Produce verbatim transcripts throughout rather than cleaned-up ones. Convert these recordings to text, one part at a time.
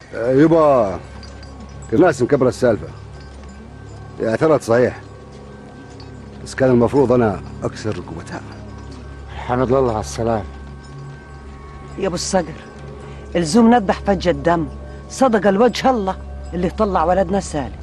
يبا الناس مكبره السالفه. هي اعترضت صحيح، بس كان المفروض انا اكسر ركبتها. حمد الله على السلام. يا ابو الصقر، الزوم ندح فج الدم، صدق الوجه الله اللي طلع ولدنا سالم.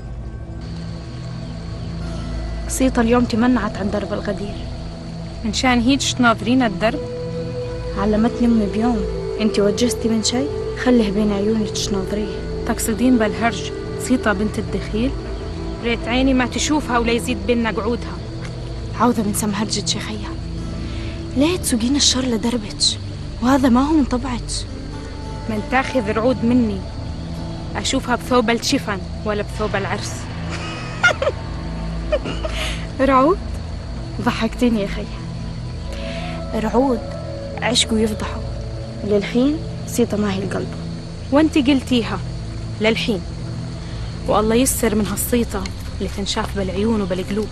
سيطة اليوم تمنعت عن درب الغدير. من شان هيج تناظرين الدرب؟ علمتني امي بيوم، انت وجزتي من شيء خليه بين عيونك تناظريه. تقصدين بالهرج سيطة بنت الدخيل؟ ريت عيني ما تشوفها ولا يزيد بينا قعودها. عوذة من سم هرجة شيخية، ليه تسوقين الشر لدربك؟ وهذا ما هو من طبعك. من تاخذ رعود مني أشوفها بثوب الشفن ولا بثوب العرس. رعود؟ ضحكتني يا خي. رعود عشقوا يفضحوا، للحين سيطة ما هي القلب. وانت قلتيها للحين، والله يسر من هالصيطة اللي تنشاف بالعيون وبالقلوب.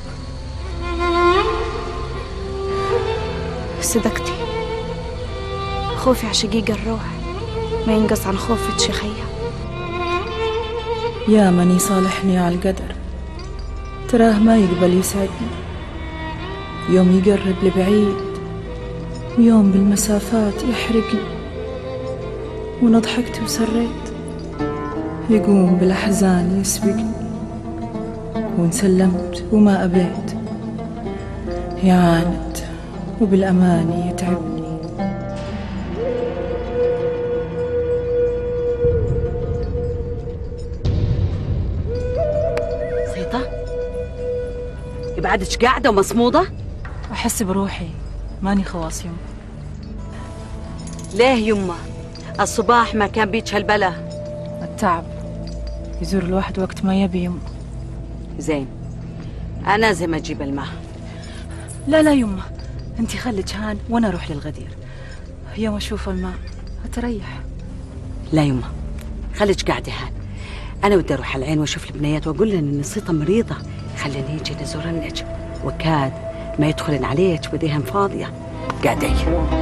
صدقتي، خوفي على شقيق الروح ما ينقص عن خوفك شيخية. يا من يصالحني على القدر، تراه ما يقبل يسعدني. يوم يقرب لبعيد، ويوم بالمسافات يحرقني. وأنا ضحكت وسريت، يقوم بالأحزان يسبقني. وإن سلمت وما أبيت، يعاند وبالأماني يتعبني. سيطة، يبعدك قاعدة ومصمودة؟ أحس بروحي ماني خواص يما. ليه يما؟ الصباح ما كان بيك هالبلا. التعب يزور الواحد وقت ما يبي يما. زين، أنا زي ما أجيب الماء. لا لا يما، انتي خليك هان وانا اروح للغدير. يوم اشوف الماء اتريح. لا يما، خليك قاعدة هان. أنا ودي أروح العين وأشوف البنيات وأقول لهن إن صيطة مريضة، خليني يجي نزورنك، وكاد ما يدخلن عليك وديهن فاضية. قاعدي.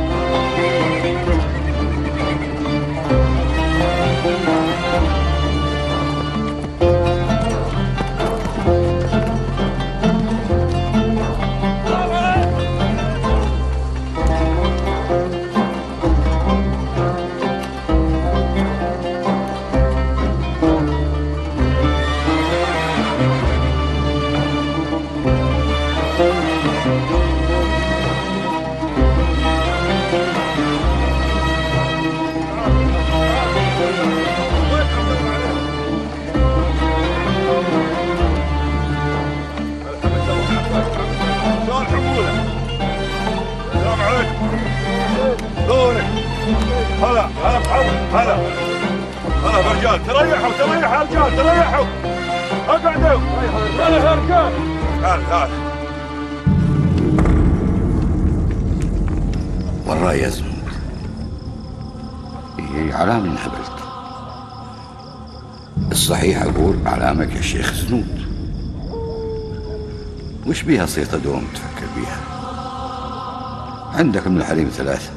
هلا هلا بحضر هلا هلا برجال، تريحوا تريحوا يا رجال، تريحوا اقعدوا. هلا يا رجال، هلا هلا. والله يا زنود، هي علامة انهبلت. الصحيح أقول علامك يا شيخ زنود. وش بيها صيطة دوم تفكر بيها؟ عندك من الحريم ثلاثة،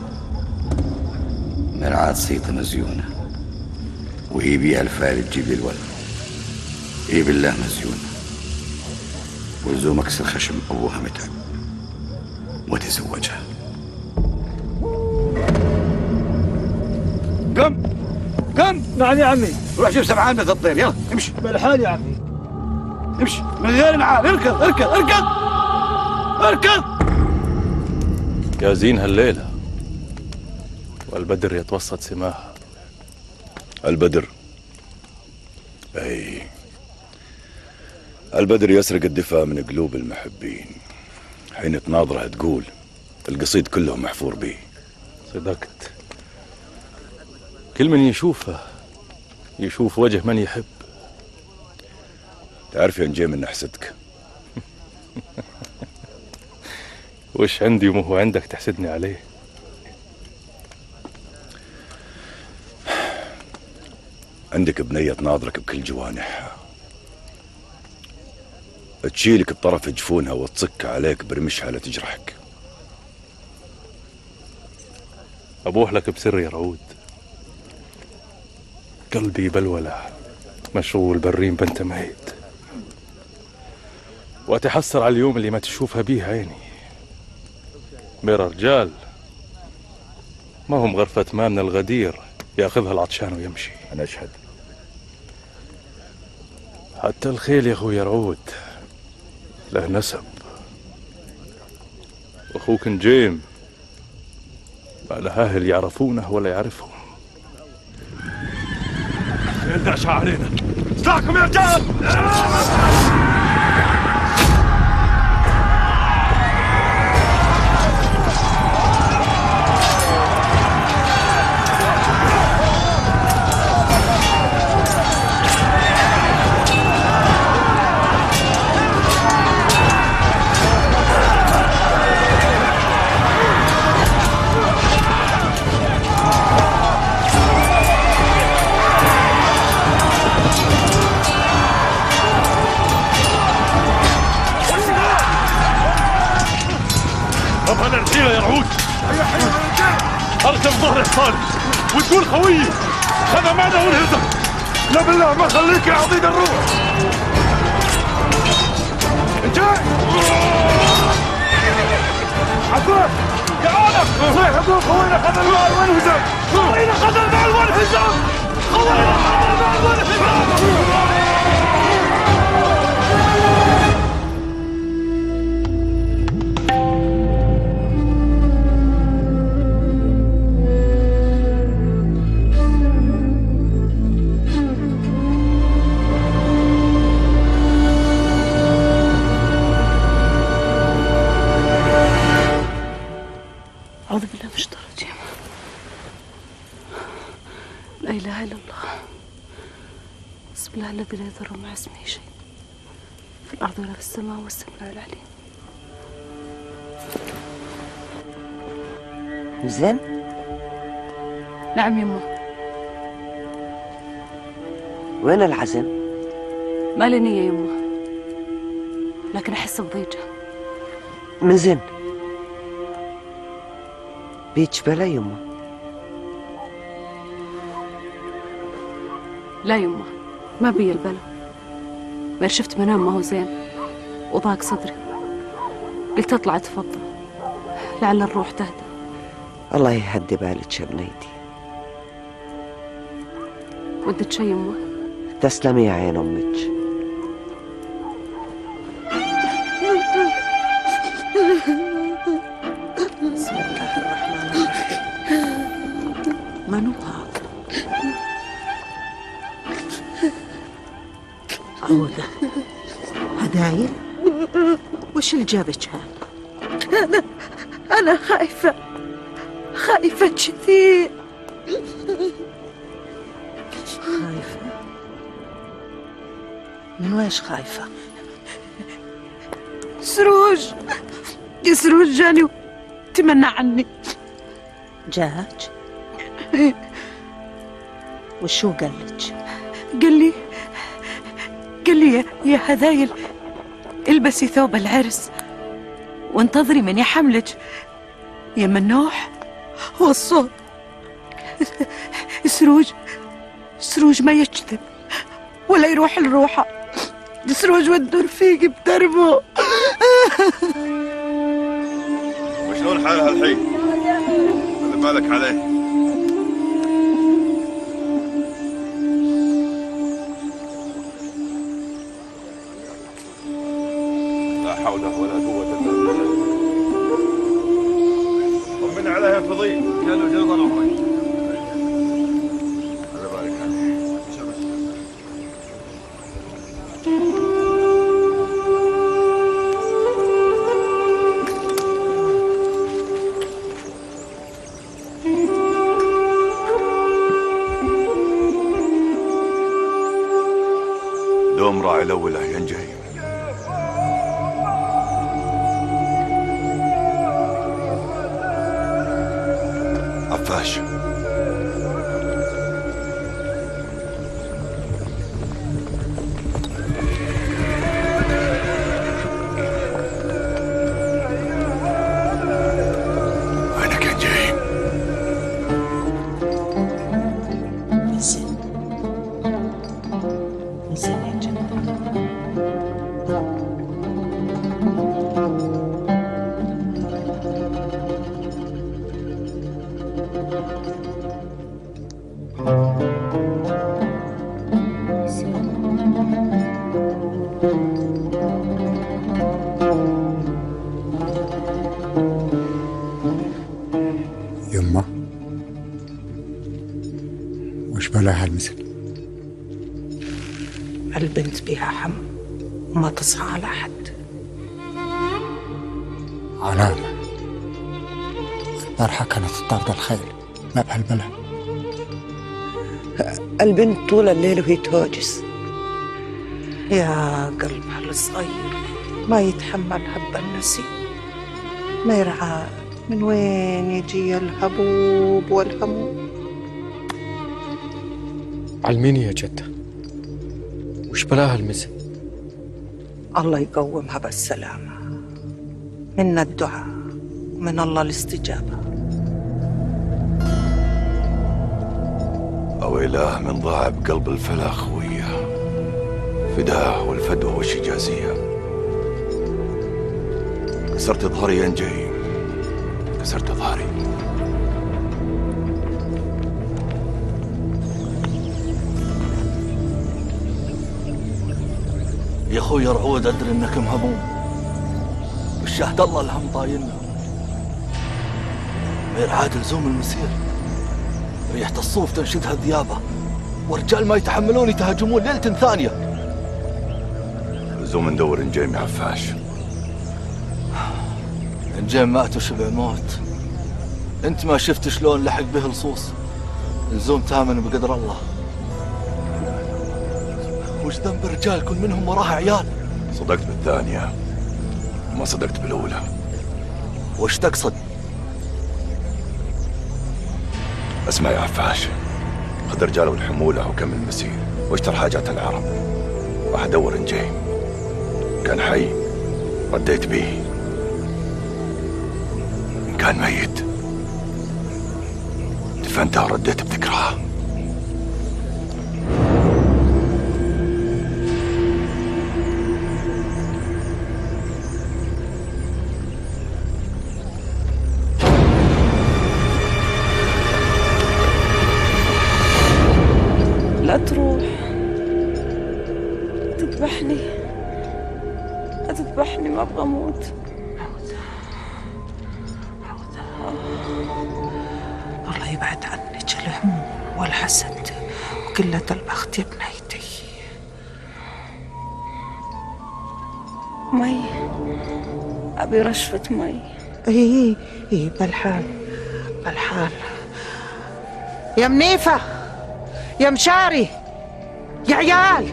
مرعاة صيطة مزيونة، وهي بيها الفارد تجيب لي الولد، هي بالله مزيونة، ولزوم اكسر خشم ابوها متعب وتزوجها. قم قم. نعم يا عمي. روح شوف سمعان مثل الطير، يلا امشي. بالحال يا عمي. امشي من غير نعال، اركض اركض اركض اركض. يا زين هالليلة والبدر يتوسط سماها. البدر، اي البدر يسرق الدفا من قلوب المحبين. حين تناظره تقول القصيد كله محفور به. صدقت، كل من يشوفه يشوف وجه من يحب. تعرف يا نجي من نحسدك. وش عندي وما هو عندك تحسدني عليه؟ عندك بنية تناظرك بكل جوانحها، تشيلك بطرف جفونها وتصك عليك برمشها لتجرحك. أبوح لك بسر يا رعود، قلبي بلولة مشغول بالريم بنت مهيد، وأتحسر على اليوم اللي ما تشوفها بيه عيني. ميرا رجال ما هم غرفة ما من الغدير ياخذها العطشان ويمشي. أنا أشهد. حتى الخيل يا أخوي رعود له نسب، وأخوك نجيم ما له أهل يعرفونه ولا يعرفهم. الخيل داش علينا، سلاحكم يا رجال! أبغى الحيلة يا رعود. أركب ظهر حصاني وتقول خويي خذ معنا ونهزم. لا بالله ما خليك يا عضيد الروح. جاي عفوا يا عالم صيح يقول خوينا خذ المال وانهزم. خوينا خذ المال وانهزم. خوينا خذ المال وانهزم. أعوذ بالله من الشيطان الرجيم. لا إله إلا الله. بسم الله الذي لا يضر مع اسمه شيء في الأرض ولا في السماء والسميع العليم. زين؟ نعم يمه. وين العزم؟ ما لي نية يمه، لكن أحس بضيجة. من زين؟ بيتش بلا يمه؟ لا يمه ما بي البلا، بل شفت منام ما هو زين وضاق صدري، قلت اطلع اتفضل لعل الروح تهدى. الله يهدي بالك يا بنيتي. ودك شي يمه؟ تسلمي يا عين امك. بسم الله الرحمن الرحيم. منو هذا؟ عودة هدايل؟ وش اللي جابك هان؟ أنا أنا خايفة خايفة كثير. خايفة؟ من ويش خايفة؟ سروج سروج جاني وتمنى عني. جاك؟ وشو قال لك؟ قال لي قال لي يا, يا هذايل البسي ثوب العرس وانتظري من يحملك يا منوح. والصوت سروج سروج ما يكذب ولا يروح لروحه. سروج ودوا رفيق بدربه. وشلون حالها الحين؟ خذ بالك عليه. لا حول ولا قوة إلا بالله. طمن عليها فضيل. قالوا جلطة عمرك. خذ بالك عليه. دوم راعي الأول ينجهي. عفاش وينك يا نجيم؟ زين يما وش بلاها المثل؟ البنت بها حم وما تصحى على حد. علامة البارحة كانت تطارد الخيل ما بهالبلا. البنت طول الليل وهي توجس. يا قلبها الصغير ما يتحمل هب النسيم، ما يرعى من وين يجي الهبوب والهموم. علميني يا جدة، وش بلاها المثل؟ الله يقومها بالسلامة، منا الدعاء ومن الله الاستجابة. أويلاه من ضاع بقلب الفلا خويه، فداه والفدوى والشجازية. كسرت ظهري يا نجي، كسرت ظهري. يا اخوي رعود، ادري انك مهموم، والشهد الله الهم طايلنا. غير عاد لزوم المسير، ريحة الصوف تنشدها ذيابه، ورجال ما يتحملون يتهاجمون ليلة ثانية. لزوم ندور نجيم يا عفاش. نجيم مات وشبع موت، انت ما شفت شلون لحق به لصوص. لزوم تامن بقدر الله. وش ذنب الرجال كل منهم وراها عيال؟ صدقت بالثانية وما صدقت بالأولى. وش تقصد؟ اسمع يا عفاش، خذ رجاله والحمولة وكمل المسير واشتر حاجات العرب. راح ادور نجيم، كان حي رديت بيه، إن كان ميت دفنته ورديت بذكراه. لا تروح، تذبحني، لا تذبحني، ما ابغى اموت. الله يبعد عنك الهموم والحسد وقلة البخت يا بنيتي. مي، ابي رشفة مي. اي اي بالحال بالحال. يا منيفة، يا مشاري، يا عيال.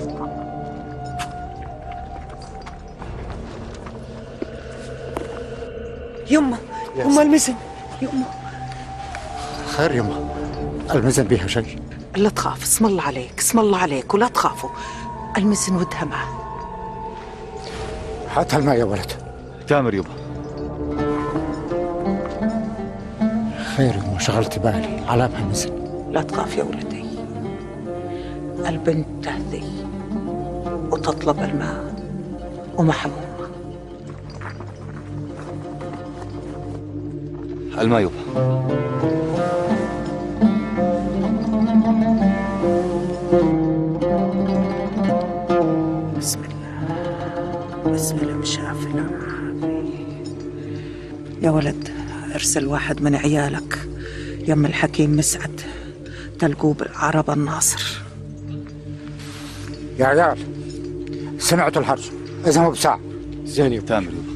يما يما المزن، يما. خير يما، المزن بيها شيء؟ لا تخاف، اسم الله عليك، اسم الله عليك، ولا تخافوا. المزن ودها معه. هاتها الماء يا ولد. تامر يبا. خير يما، شغلت بالي على بها المزن. لا تخاف يا ولدي، البنت تهذي وتطلب الماء ومحمومة. الماء يبا. بسم الله، بسم الله مشافي يا ولد. ارسل واحد من عيالك يم الحكيم مسعد، تلقوه بالعرب الناصر. يا عيال سمعت الحرج، اذهبوا بساعة. زين يا تامر يبا.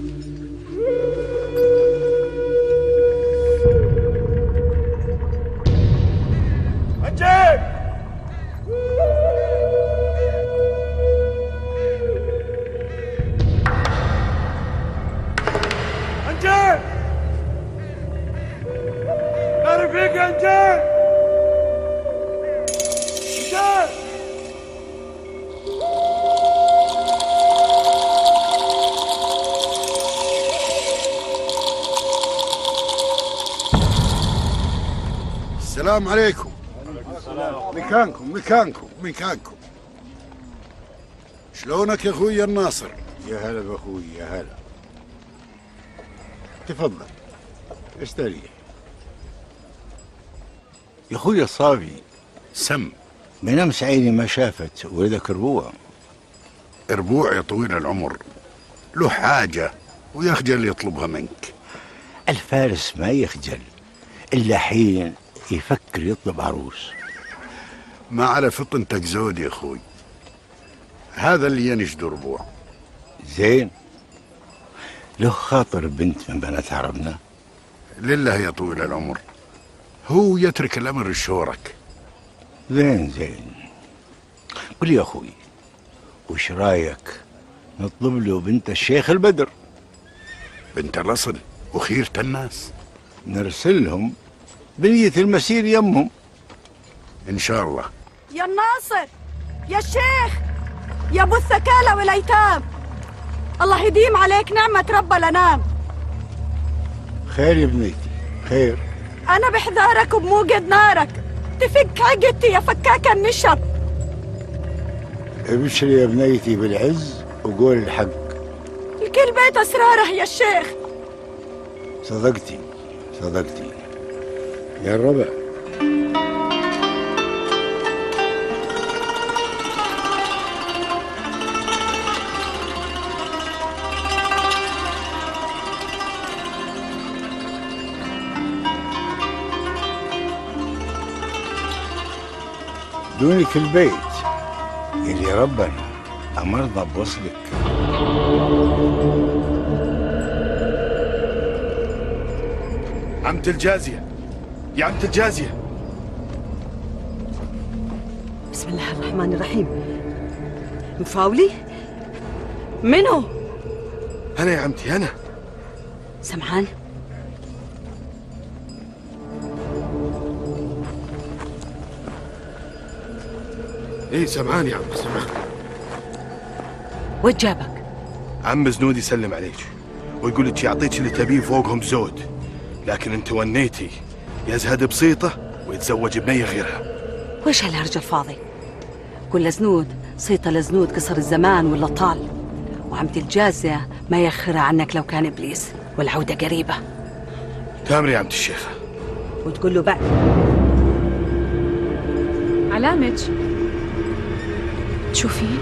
نجيب، نجيب، يا رفيق يا نجيب، نجيب. السلام عليكم. مكانكم مكانكم مكانكم. شلونك يا اخوي الناصر؟ يا هلا باخوي، يا هلا. تفضل استريح. يا اخويا صافي سم. من امس عيني ما شافت ولدك ربوع. ربوع يا طويل العمر له حاجة ويخجل يطلبها منك. الفارس ما يخجل إلا حين يفكر يطلب عروس. ما على فطنتك زود يا أخوي، هذا اللي ينشد ربوع. زين، له خاطر بنت من بنات عربنا. لله يا طويل العمر، هو يترك الأمر الشورك. زين زين، قل يا أخوي وش رايك نطلب له بنت الشيخ البدر؟ بنت الأصل وخيرة الناس. نرسلهم بنية المسير يمهم إن شاء الله. يا الناصر، يا الشيخ، يا ابو الثكالة والايتام، الله يديم عليك نعمة رب الانام. خير يا بنيتي خير. انا بحذارك وبموقد نارك، تفك عقدتي يا فكاك النشر. ابشري يا بنيتي بالعز وقول الحق. الكل بيت اسراره يا الشيخ. صدقتي صدقتي يا الربع. دوني في البيت اللي ربنا أمرنا بوصلك. عمة الجازية، يا عمة الجازية. بسم الله الرحمن الرحيم. مفاولي؟ منو؟ أنا يا عمتي أنا. سمعان؟ ايه سمعان يا عم سمعان. وين جابك؟ عم زنود يسلم عليك ويقول لك يعطيك اللي تبيه فوقهم زود، لكن انت ونيتي يزهد بسيطه ويتزوج بنيه غيرها. ويش هالهرج الفاضي؟ قول لزنود صيته لزنود قصر الزمان ولا طال، وعمتي الجازية ما يخرها عنك لو كان ابليس، والعوده قريبه. تامري يا عمت الشيخه. وتقول له بعد علامج تشوفين؟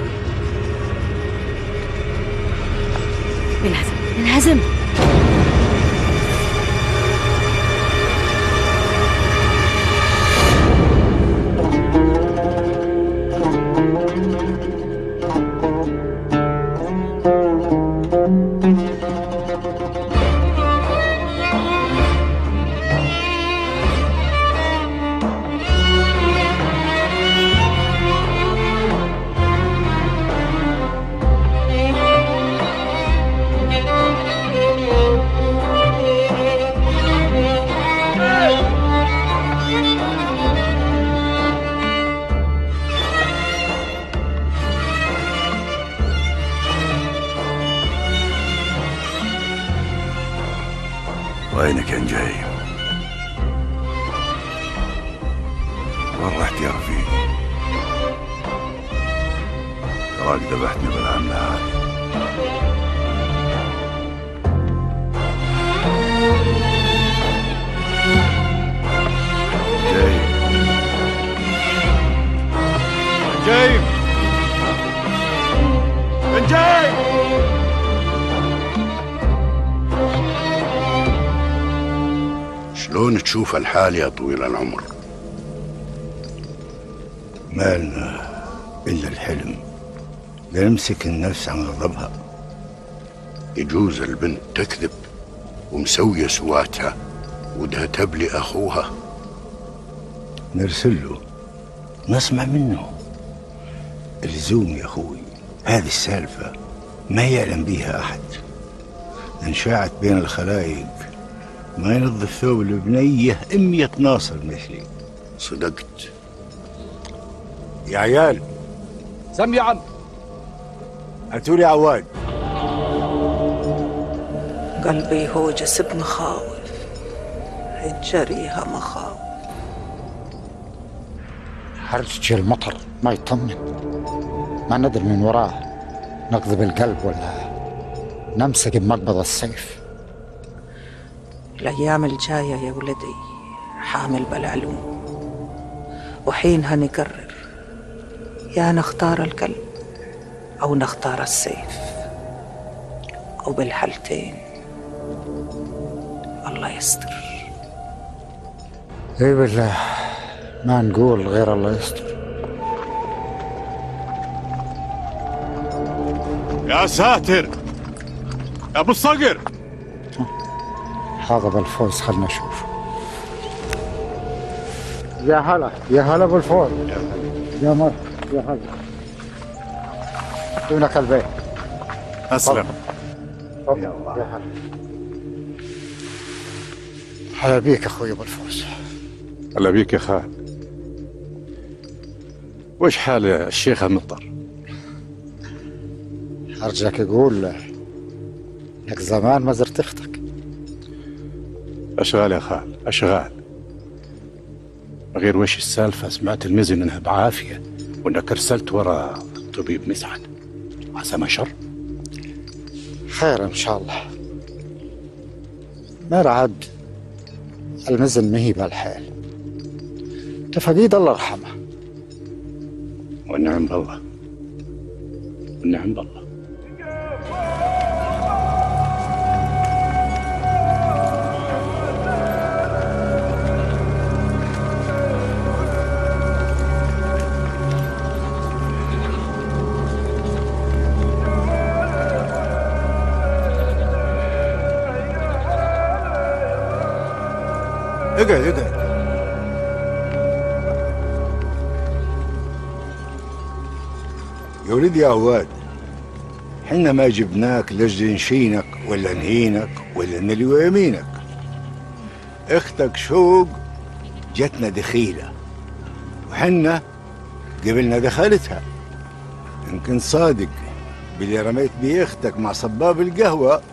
انهزم انهزم. وينك يا نجيم؟ وين رحت يا رفيق؟ تراك ذبحتني بالعملة هذه. نجيم نجيم شلون تشوف الحال يا طويل العمر؟ مالنا إلا الحلم، لنمسك النفس عن غضبها. يجوز البنت تكذب ومسوية سواتها ودها تبلي أخوها. نرسل له نسمع منه. الزوم يا أخوي، هذه السالفة ما يعلم بها أحد، إن شاعت بين الخلايق ما ينظف ثوب البنية أمية ناصر مثلي. صدقت يا عيال. سم يا عم. هاتولي عواد. قلبي هوجس بمخاوف، الجريها مخاوف. هرج المطر ما يطمن، ما ندري من وراه نقذب القلب ولا نمسك بمقبض السيف. الأيام الجاية يا ولدي حامل بالعلوم، وحينها نقرر يا نختار القلب أو نختار السيف، وبالحالتين الله يستر. اي بالله ما نقول غير الله يستر. يا ساتر يا ابو الصقر. هذا بالفوز خلنا نشوف. يا هلا يا هلا بالفوز. يا مر يا هلا. دونك البيت. اسلم. يا هلا. هلا بيك اخوي ابو الفوز. هلا بيك يا خال. وش حال الشيخ المطر؟ ارجعك اقول لك زمان ما زرت اختك. اشغال يا خال اشغال. غير وش السالفه؟ سمعت المزن انها بعافيه وانك ارسلت ورا الطبيب مسعد. عسى ما شر. خير ان شاء الله. ما رعد المزن مهي بالحيل. تفقيد الله يرحمه. والنعم بالله والنعم بالله. اقعد اقعد. يا ولدي يا عواد، حنا ما جبناك لاجل نشينك ولا نهينك ولا نلوي يمينك. اختك شوق جتنا دخيلة وحنا قبلنا دخلتها. إن كنت صادق باللي رميت بيه اختك مع صباب القهوة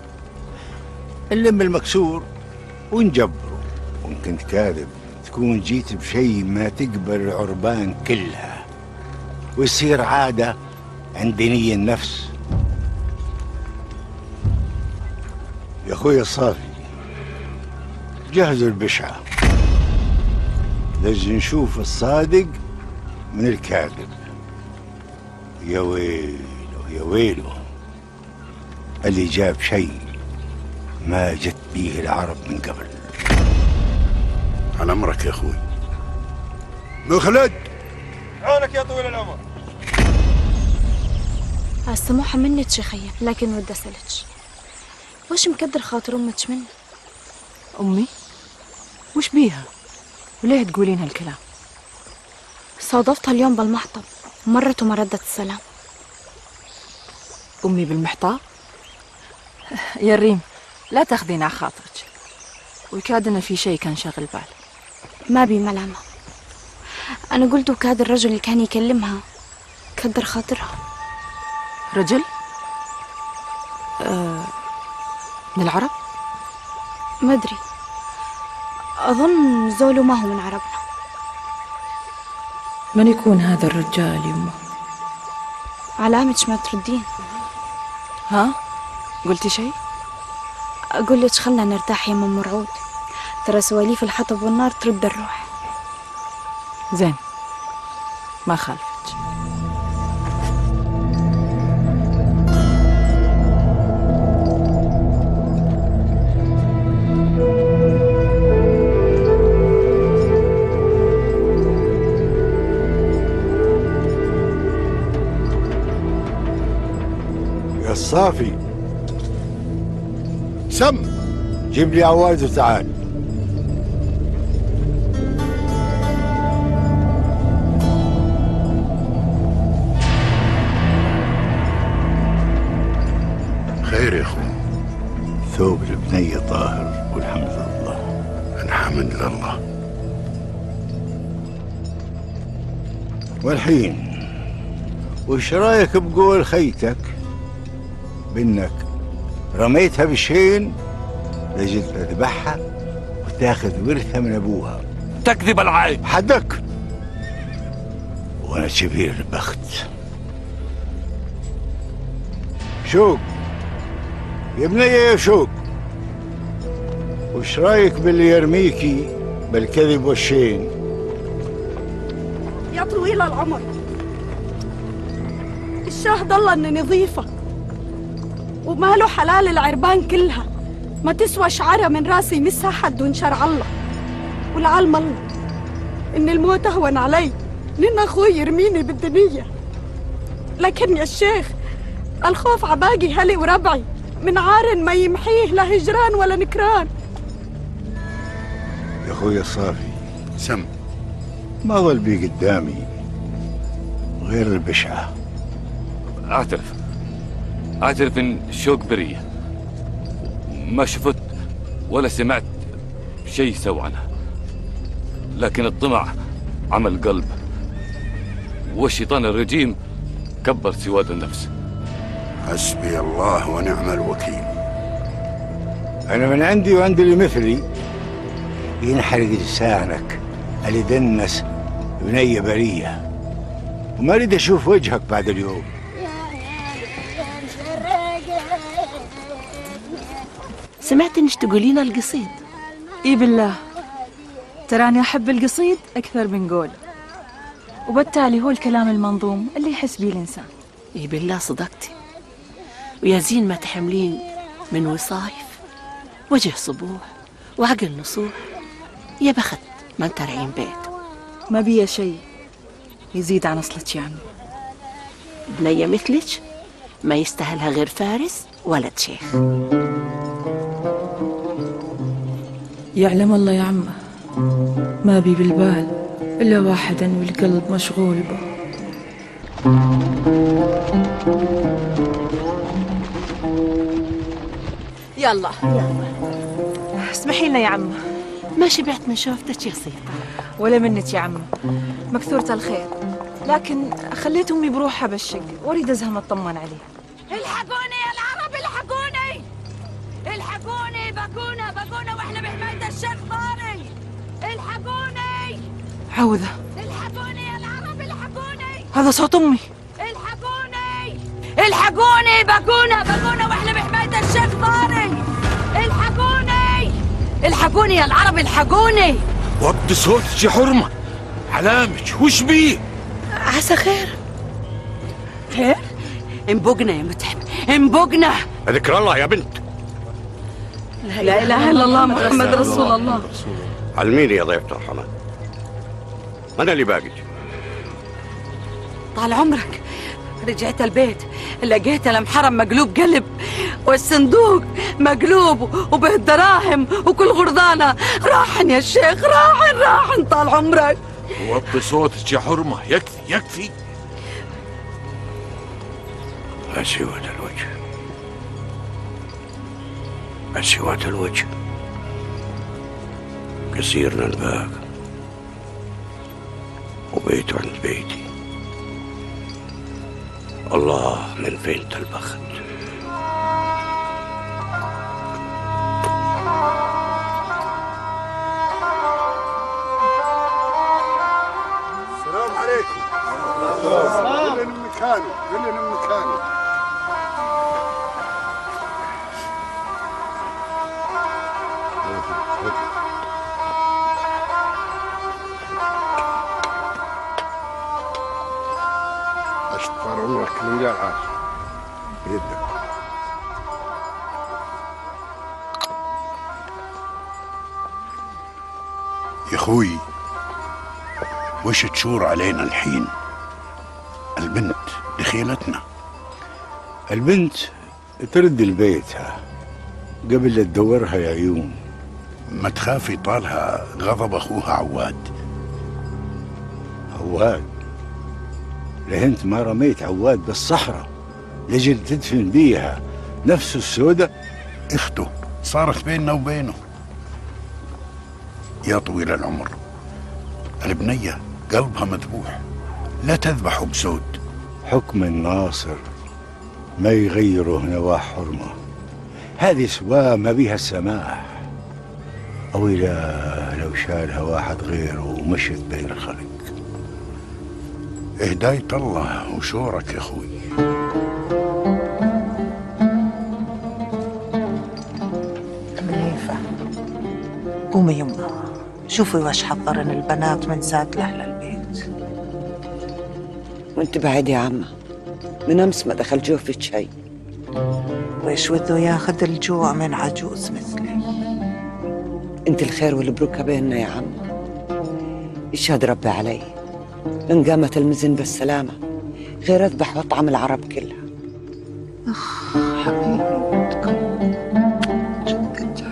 نلم المكسور ونجبره، وإن كنت كاذب تكون جيت بشيء ما تقبل العربان كلها ويصير عادة عند نية النفس. يا أخوي الصافي، جهزوا البشعة لجي نشوف الصادق من الكاذب. يا ويله يا ويله اللي جاب شيء ما جت بيه العرب من قبل. على أمرك يا أخوي. مخلد عونك يا طويل العمر. السموحة منك شيخية، لكن ودي أسألك وش مكدر خاطر أمك مني؟ أمي؟ وش بيها؟ وليه تقولين هالكلام؟ صادفتها اليوم بالمحطب، مرت وما ردت السلام. أمي بالمحطاب؟ يا ريم لا تاخذين على خاطرك، ويكاد إن في شيء كان شاغل بالي. ما بي ملامة، أنا قلت وكاد الرجل اللي كان يكلمها كدر خاطرها. رجل؟ آه من العرب؟ ما أدري، أظن زولو ما هو من عربنا. من يكون هذا الرجال يمه؟ علامتش ما تردين. ها؟ قلتي شيء؟ أقول لك خلنا نرتاح يا ام مرعود، ترى سواليف الحطب والنار ترد الروح. زين ما خالفك. يا الصافي سم، جيب لي عواد وتعال. خير يا اخوي. ثوب البنية طاهر والحمد لله. الحمد لله. والحين وش رايك بقول خيتك بانك رميتها بالشين لجيت تذبحها وتاخذ ورثها من ابوها؟ تكذب العين. حدك. وانا كبير البخت. شوق يا بنية يا شوق، وش رايك باللي يرميكي بالكذب والشين يا طويل العمر. الشاه ضل اني نظيفة وماله حلال العربان كلها، ما تسوى شعرة من راسي يمسها حد دون شرع الله. والعلم الله ان الموت اهون علي من اخوي يرميني بالدنيا. لكن يا الشيخ الخوف عباقي هلي وربعي من عار ما يمحيه لا هجران ولا نكران. يا اخوي الصافي سم، ما ظل بي قدامي غير البشعة. اعترف اعترف ان الشوق برية، ما شفت ولا سمعت شيء سوى عنها، لكن الطمع عمل قلب، والشيطان الرجيم كبر سواد النفس. حسبي الله ونعم الوكيل. أنا من عندي وعند اللي مثلي ينحرق لسانك اللي دنس بنية برية، وما أريد أشوف وجهك بعد اليوم. سمعت انك تقولين القصيد؟ اي بالله، تراني احب القصيد اكثر من قول، وبالتالي هو الكلام المنظوم اللي يحس بيه الانسان. اي بالله صدقتي، ويا زين ما تحملين من وصايف وجه صبوح وعقل نصوح. يا بخت من ترعين بيت، ما بيا شيء يزيد عن اصلك يا عمي. بنية مثلك ما يستاهلها غير فارس ولد شيخ. يعلم الله يا عمه، ما بي بالبال إلا واحدا والقلب مشغول به. يلا اسمحي لنا يا عمه. ما شبعت من شوفتك يا سيطة. ولا منك يا عمه، مكثورة الخير، لكن خليت أمي بروحها بالشق وأريد أزهم أطمن عليها. الحقوني يا العرب، الحقوني الحقوني، بقونا بقونا واحنا بحماية الشيخ طاري، الحقوني. عوذة، الحقوني يا العرب، الحقوني. هذا صوت أمي. الحقوني الحقوني، بقونا بقونا واحنا بحماية الشيخ طاري، الحقوني الحقوني يا العرب، الحقوني. وطي صوتك يا حرمة، علامك وش بيه؟ عسى خير. خير؟ انبقنا يا متعب، انبقنا. ذكر الله يا بنت. لا إله إلا الله محمد رسول الله. علميني يا ضيفة الرحمن، أنا اللي باقي. طال عمرك، رجعت البيت لقيت المحرم مقلوب قلب، والصندوق مقلوب وبه الدراهم وكل غرضانة راحن يا الشيخ، راحن راحن طال عمرك. وطي صوتك يا حرمة، يكفي يكفي. أسود الوجه، أسود الوجه، قصيرنا الباق وبيته عند بيتي. الله من فين البخت. السلام عليكم. كلنا من مكانه، كلنا من مكانه. أشطر عمرك من جال عاش بيدك. يا اخوي وش تشور علينا الحين؟ البنت دخيلتنا. البنت ترد لبيتها قبل لا تدورها يا عيون. ما تخافي طالها غضب اخوها عواد. عواد؟ لهنت ما رميت عواد بالصحراء لجل تدفن بيها نفسه السودة؟ اخته صارت بيننا وبينه. يا طويل العمر، البنية قلبها مذبوح، لا تذبحه بسود. حكم الناصر ما يغيره نواه حرمة، هذه سواء ما بيها السماح. أو إلا لو شالها واحد غيره ومشت بين الخلق. هداية الله وشورك يا اخوي. منيفة قومي يما، شوفي وش حضرن البنات من زاد لأهل البيت. وانت بعيد يا عمه، من امس ما دخل جوفك شيء. وإيش بده ياخذ الجوع من عجوز مثلي؟ انت الخير والبركه بيننا يا عمه، يشهد ربي علي لن قامت المزن بالسلامه غير اذبح واطعم العرب كلها. اخ حبيبتكم جدتها.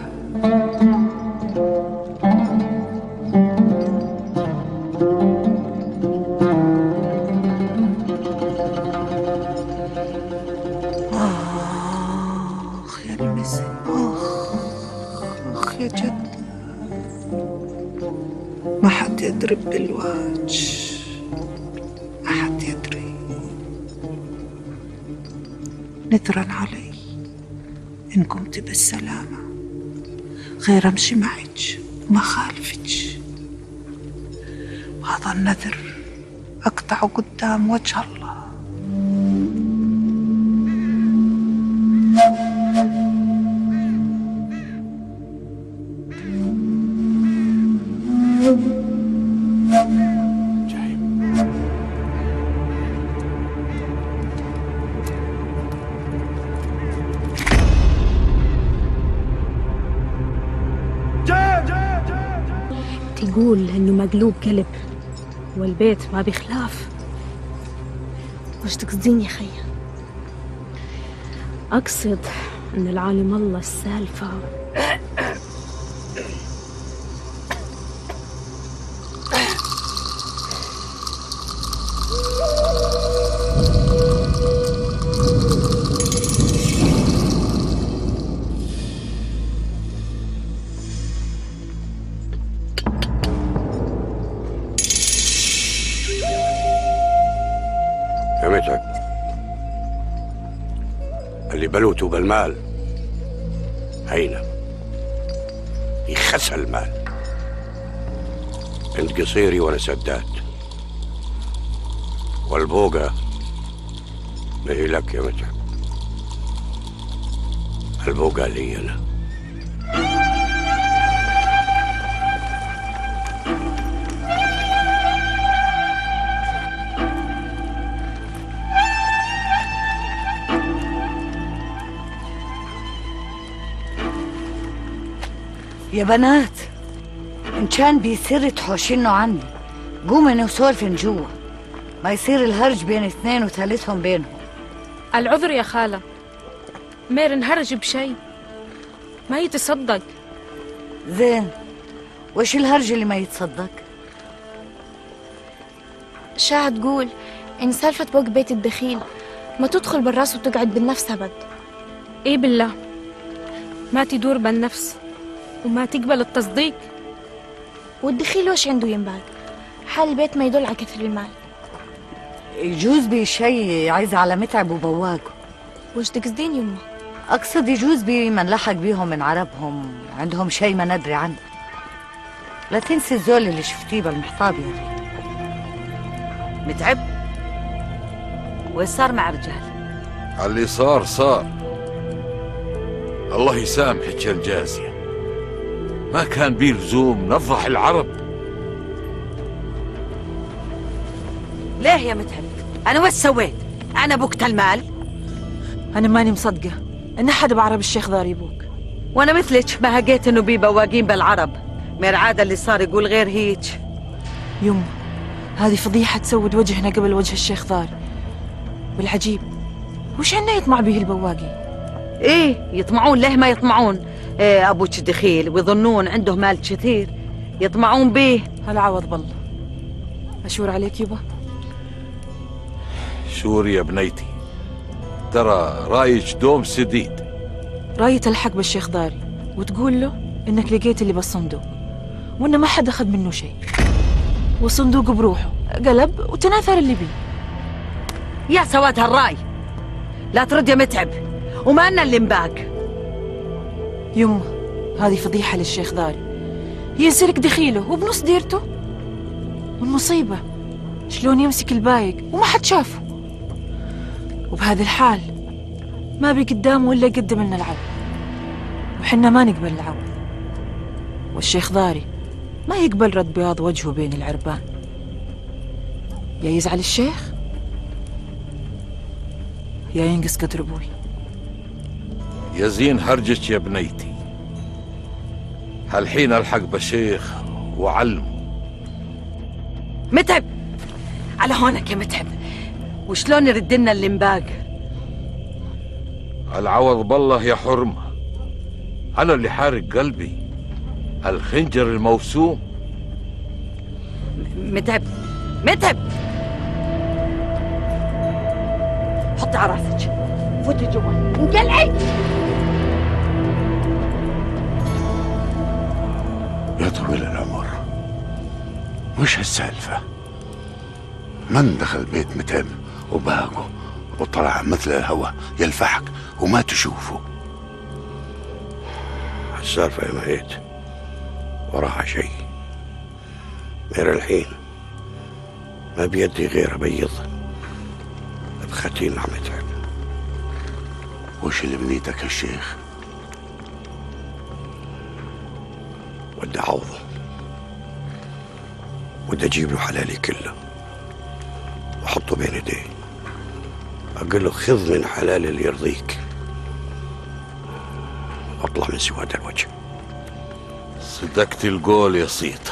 اخ يا المزن، اخ اخ يا جد، ما حد يضرب بالوجه، ما حد يدري. نذرا علي إن قمت بالسلامة غير أمشي معك وما خالفك، وهذا النذر أقطعه قدام وجه الله. تقول انه مقلوب قلب والبيت ما بخلاف. وش تقصدين يا خيا؟ اقصد ان العالم الله السالفه فهمتك. اللي بلوته بالمال هينا يخسى المال. انت قصيري وانا سداد، والبوقة ما هي لك يا متعب، البوقة لي انا. يا بنات، إن كان بيصير تحوشينه عني قومي وسولفن جوا، ما يصير الهرج بين اثنين وثالثهم بينهم. العذر يا خالة، مير نهرج بشي ما يتصدق. زين، وش الهرج اللي ما يتصدق؟ شاعة تقول إن سالفة بوق بيت الدخيل ما تدخل بالراس وتقعد بالنفس أبد. إيه بالله، ما تدور بالنفس وما تقبل التصديق. والدخيل وش عنده ينبال؟ حال البيت ما يدل على كثر المال. يجوز بشي يعز على متعب وبواقه. وش تقصدين يمه؟ أقصد يجوز بمن لحق بيهم من عربهم عندهم شي ما ندري عنه. لا تنسي الزول اللي شفتيه بالمحطاب يا ريت. متعب؟ وش صار مع رجال؟ اللي صار صار، الله يسامحك يا الجازية، ما كان بيه لزوم نفضح العرب. ليه يا متعب؟ أنا وش سويت؟ أنا بوكت المال؟ أنا ماني مصدقة إن أحد بعرب الشيخ ذار يبوك. وأنا مثلك ما هقيت إنه بيه بواقين بالعرب، من العادة اللي صار يقول غير هيك. يمه هذه فضيحة تسود وجهنا قبل وجه الشيخ ذار. والعجيب وش عنا يطمع به البواقي؟ إيه يطمعون، ليه ما يطمعون؟ إيه أبوك دخيل ويظنون عنده مال كثير يطمعون به. هالعوض بالله. أشور عليك يبا. شوري يا بنيتي، ترى رايك دوم سديد. رايي تلحق بالشيخ ذاري وتقول له إنك لقيت اللي بالصندوق وإنه ما حد أخذ منه شيء، والصندوق بروحه قلب وتناثر اللي بيه. يا سواد هالراي، لا ترد يا متعب، وما أنا اللي مباق. يمه هذه فضيحة للشيخ ذاري، ينسلك دخيله وبنص ديرته. والمصيبة شلون يمسك البايق وما حد شافه، وبهذا الحال ما بي قدامه إلا يقدم لنا العوض، وحنا ما نقبل العوض. والشيخ ذاري ما يقبل رد بياض وجهه بين العربان. يا يزعل الشيخ يا ينقص قدر ابوي. يزين هرجك يا بنيتي. هالحين الحق بشيخ وعلمه. متعب على هونك يا متعب، وشلون يرد لنا اللي مباق؟ العوض بالله يا حرمه، انا اللي حارق قلبي، الخنجر الموسوم. متعب متعب، حطي على راسك، فوتي جوا انقلعي. يا طويل العمر، وش هالسالفة؟ من دخل بيت متعب وباقه وطلع مثل الهوى يلفحك وما تشوفه؟ السالفة يا مهيت وراها شيء. غير الحين ما بيدي غير أبيض بختين مع متعب. وش اللي بنيتك يا الشيخ؟ ودي أعوضه، ودي أجيب له حلالي كله وأحطه بين يديه، أقول له خذ من حلالي اللي يرضيك واطلع من سواد الوجه. صدقت القول يا صيته.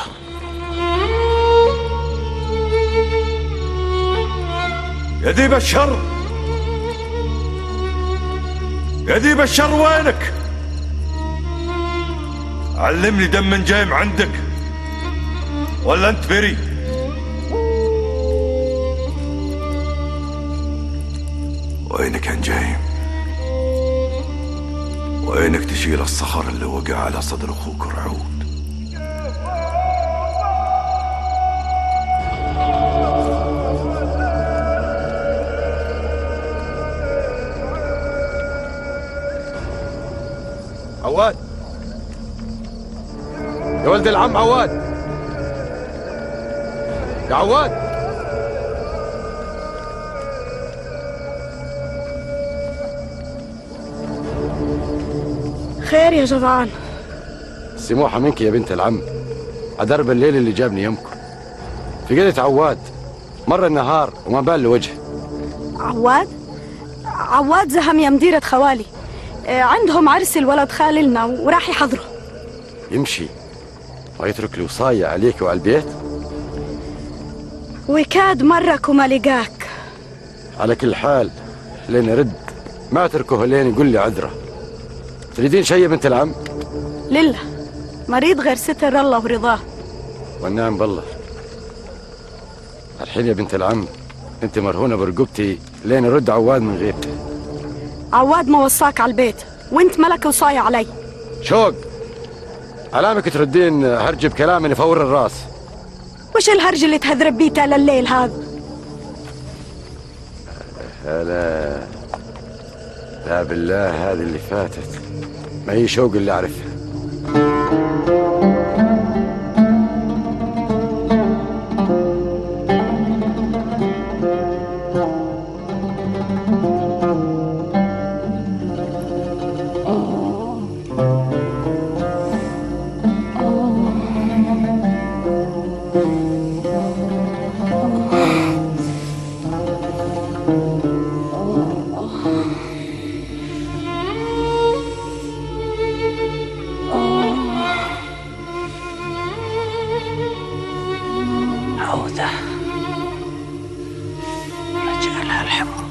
يا ديب الشر، يا ديب الشر وينك؟ علمني دم من جايم عندك ولا انت بري؟ وينك يا نجايم؟ وينك تشيل الصخر اللي وقع على صدر اخوك رعود؟ عواد يا ولد العم، عواد يا عواد. خير يا جدعان؟ سموحة منك يا بنت العم، عدرب الليل اللي جابني يمكم. في قلة عواد مر النهار وما بال له وجه. عواد؟ عواد زهم يا مديرة خوالي، عندهم عرس الولد خاللنا وراح يحضره. يمشي ويترك لي وصاية عليك وعلى البيت؟ وكاد مرك وما لقاك. على كل حال لين رد ما اتركه لين يقول لي عذره. تريدين شيء يا بنت العم؟ لله، مريض غير ستر الله ورضاه. والنعم بالله. الحين يا بنت العم انت مرهونه برقبتي لين يرد عواد من غيبته. عواد ما وصاك على البيت وانت ملك وصاية علي. شوق علامك تردين هرج بكلام من فور الراس. وش الهرج اللي تهذرب بيه تال الليل هذا؟ لا لا بالله، هذه اللي فاتت ما هي شوق اللي اعرفها. عودة رجالها الحمر